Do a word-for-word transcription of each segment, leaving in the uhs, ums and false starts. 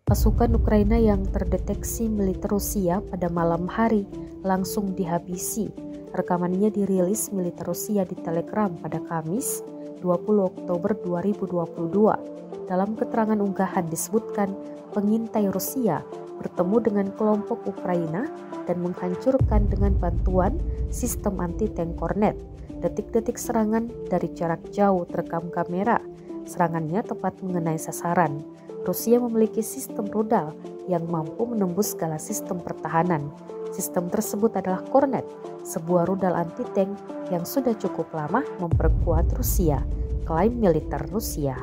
Pasukan Ukraina yang terdeteksi militer Rusia pada malam hari langsung dihabisi. Rekamannya dirilis militer Rusia di Telegram pada Kamis dua puluh Oktober dua ribu dua puluh dua. Dalam keterangan unggahan disebutkan pengintai Rusia bertemu dengan kelompok Ukraina dan menghancurkan dengan bantuan sistem anti-tank Kornet. Detik-detik serangan dari jarak jauh terekam kamera. Serangannya tepat mengenai sasaran. Rusia memiliki sistem rudal yang mampu menembus segala sistem pertahanan. Sistem tersebut adalah Kornet, sebuah rudal anti-tank yang sudah cukup lama memperkuat Rusia, klaim militer Rusia.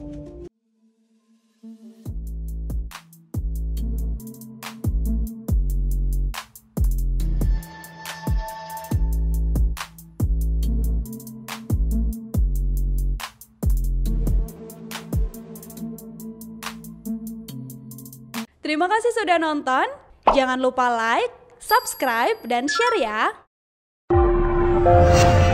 Terima kasih sudah nonton. Jangan lupa like, subscribe, dan share ya.